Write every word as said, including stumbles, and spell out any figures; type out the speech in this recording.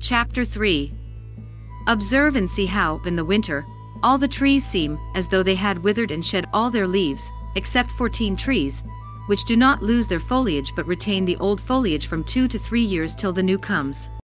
Chapter three. Observe and see how, in the winter, all the trees seem as though they had withered and shed all their leaves, except fourteen trees, which do not lose their foliage but retain the old foliage from two to three years till the new comes.